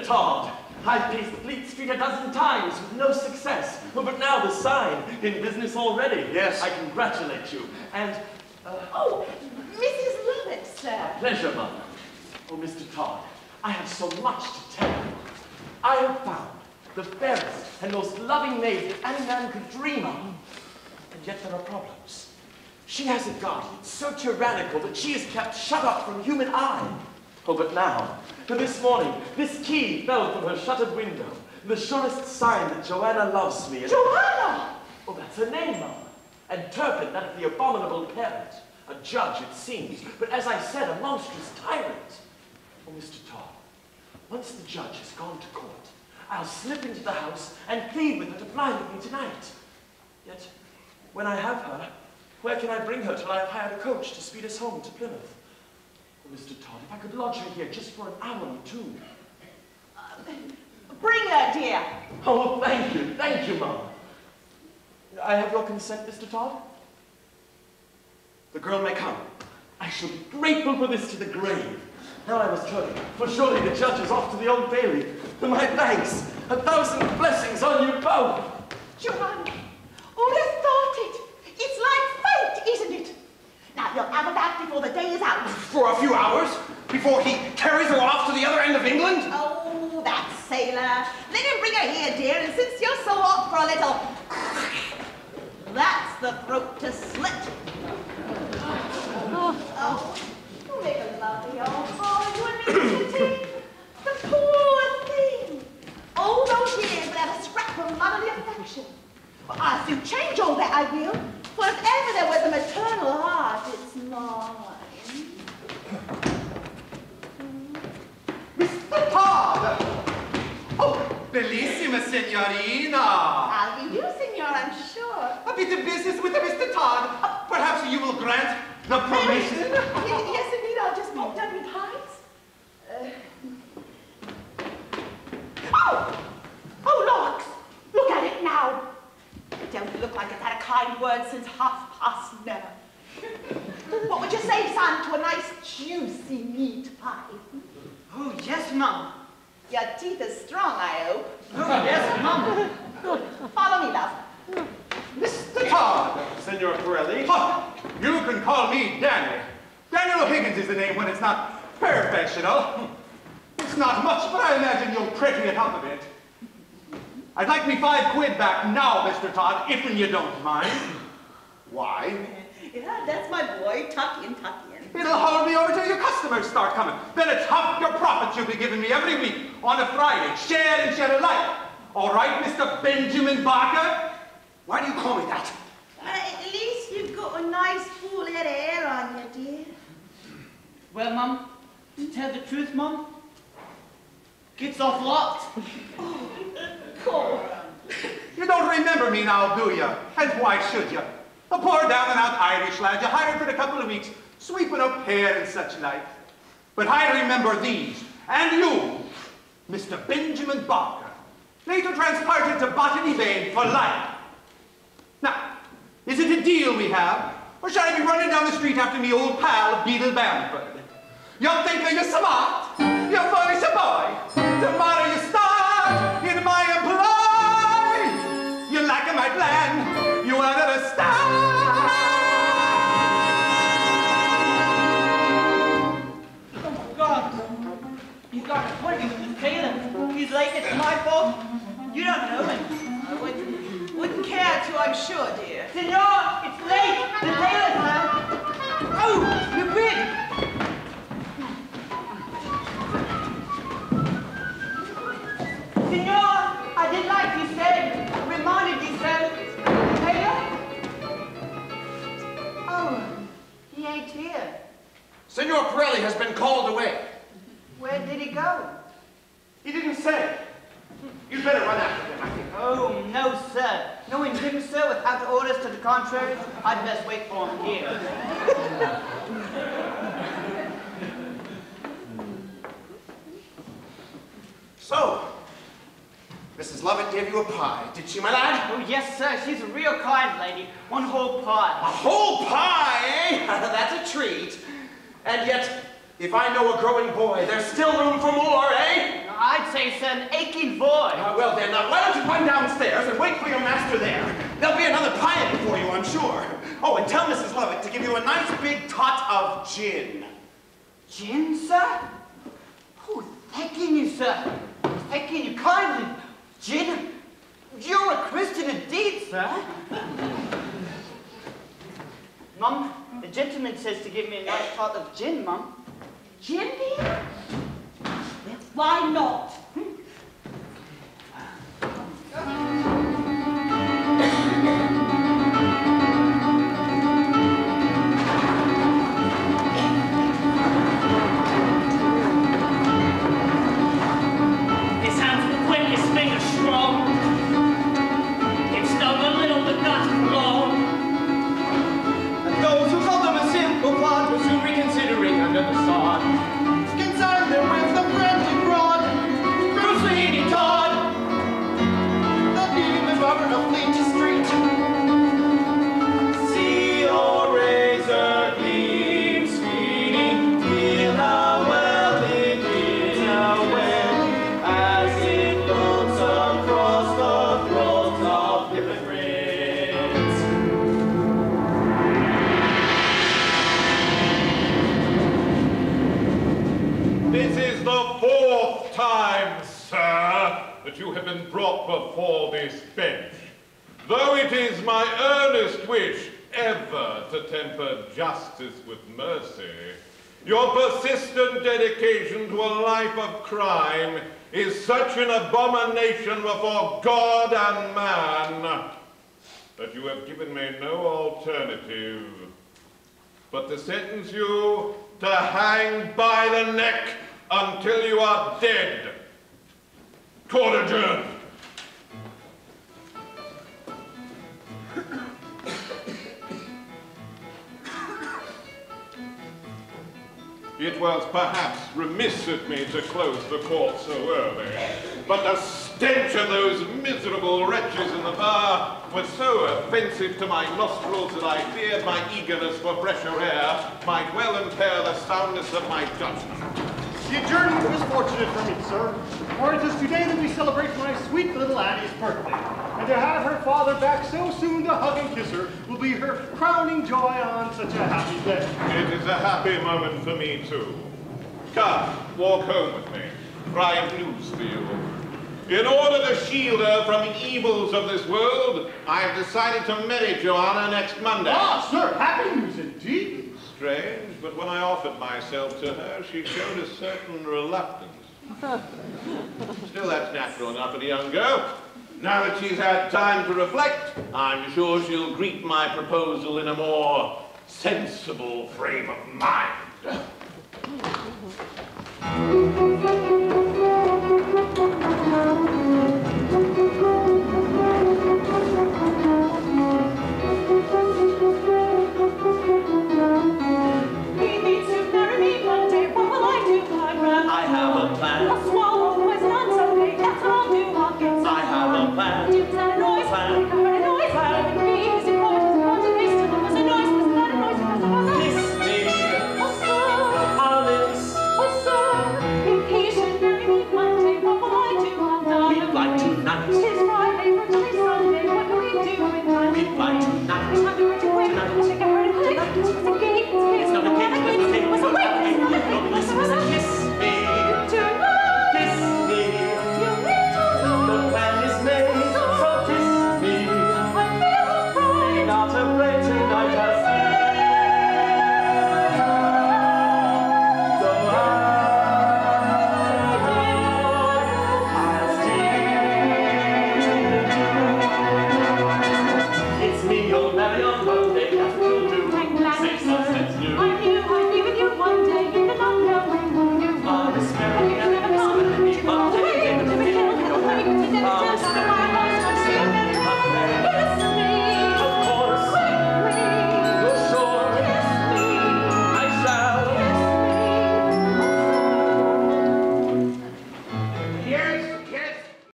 Mr. Todd, I've paced Fleet Street a dozen times with no success. But now the sign, in business already. Yes. I congratulate you. And, Oh, Mrs. Lovett, sir. Pleasure, Mother. Oh, Mr. Todd, I have so much to tell you. I have found the fairest and most loving maid that any man could dream of. And yet there are problems. She has a guardian so tyrannical that she is kept shut up from human eye. Oh, but now, this morning, this key fell from her shuttered window. The surest sign that Joanna loves me. Joanna! Oh, that's her name, Mother. And Turpin, that of the abominable parent. A judge, it seems, but as I said, a monstrous tyrant. Oh, Mr. Todd, once the judge has gone to court, I'll slip into the house and plead with her to fly with me tonight. Yet, when I have her, where can I bring her till I have hired a coach to speed us home to Plymouth? Oh, Mr. Todd, if I could lodge her here just for an hour or two. Bring her, dear. Oh, thank you, Mama. I have your consent, Mr. Todd? The girl may come. I shall be grateful for this to the grave. Now I must hurry, for surely the judge is off to the Old Bailey. My thanks, 1,000 blessings on you both. Joanna, who'd have thought it? It's like fate, isn't it? Now, you'll have her back before the day is out. For a few hours? Before he carries her off to the other end of England? Oh, that sailor. Let him bring her here, dear, and since you're so hot for a little... That's the throat to slit. Oh, you make a lovely old boy, you and Mr. T. The poor thing. All those years without a scrap of motherly affection. Well, I'll soon change all that, I will. For if ever there was a maternal heart, it's mine. Mr. Todd! Oh, bellissima signorina! I'll be you, senor, I'm sure. A bit of business with Mr. Todd. Perhaps you will grant the permission? Yes, indeed, I'll just pop down with hides. Oh, Lord! Look at it now. It don't look like it's had a kind word since 9:30. What would you say, son, to a nice, juicy meat pie? Oh, yes, Mum. Your teeth are strong, I hope. Oh, yes, Mum. Follow me, love. Mr. Todd! Senor Corelli. Oh, you can call me Danny. Daniel O'Higgins is the name when it's not professional. It's not much, but I imagine you'll pretty it up a bit. I'd like me £5 back now, Mr. Todd, if you don't mind. Why? Yeah, that's my boy. Tuck in, tuck in. It'll hold me over till your customers start coming. Then it's half your profit you'll be giving me every week on a Friday. Share and share alike. All right, Mr. Benjamin Barker? Why do you call me that? At least you've got a nice full head of hair on you, dear. Well, Mum, to tell the truth, Mum, gets off locked. Cool. You don't remember me now, do you? And why should you? A poor down-and-out Irish lad you hired for a couple of weeks, sweeping up hair and such like. But I remember these, and you, Mr. Benjamin Barker, later transported to Botany Bay for life. Now, is it a deal we have, or shall I be running down the street after me old pal, Beadle Bamford? You think you're smart? You're foolish boy. Tomorrow you start in my employ. You like my plan. You will never stop. Oh, God. He's got a twinkie with his tailor. He's late. It's my fault. You don't know him. I wouldn't care to, I'm sure, dear. Senor, it's late. The tailor's man. Oh, you big. Senor, I did like you said. Reminded you said. Tailor? Oh, he ain't here. Senor Corelli has been called away. Where did he go? He didn't say. You'd better run after him, I think. Oh, no, sir. Knowing him, sir, without orders to the contrary, I'd best wait for him here. So, Mrs. Lovett gave you a pie, did she, my lad? Oh, yes, sir. She's a real kind lady. One whole A pie. whole pie, eh? That's a treat. And yet, if I know a growing boy, there's still room for more, eh? I'd say it's an aching void. Well then, why don't you run downstairs and wait for your master there? There'll be another pie for you, I'm sure. Oh, and tell Mrs. Lovett to give you a nice big tot of gin. Gin, sir? Oh, thanking you, sir. Thanking you kindly. Gin? You're a Christian indeed, sir. Mum, the gentleman says to give me a nice tot of gin, Mum. Gin, dear? Why not? This hand's quick, his fingers strong. It's stung a little, but not for long. And those who call them a simple plot will soon reconsidering under the sod. Concern them with the friendly broad. Sweeney Todd, the demon barber of Fleet Street. See your razor gleam, Sweeney, feel how well it is, how well, as it floats across the throats of hypocrites. This is the 4th time, sir, that you have been brought before this bench. Though it is my earnest wish ever to temper justice with mercy, your persistent dedication to a life of crime is such an abomination before God and man that you have given me no alternative but to sentence you to hang by the neck until you are dead. Court adjourned. It was perhaps remiss of me to close the court so early, but the stench of those miserable wretches in the bar was so offensive to my nostrils that I feared my eagerness for fresher air might well impair the soundness of my judgment. The adjournment was fortunate for me, sir, for it is today that we celebrate my sweet little Annie's birthday, and to have her father back so soon to hug and kiss her will be her crowning joy on such a happy day. It is a happy moment for me, too. Come, walk home with me, for I have news for you. In order to shield her from the evils of this world, I have decided to marry Joanna next Monday. Ah, sir, happy news indeed. Strange, but when I offered myself to her, she showed a certain reluctance. Still, that's natural enough in a young girl. Now that she's had time to reflect, I'm sure she'll greet my proposal in a more sensible frame of mind.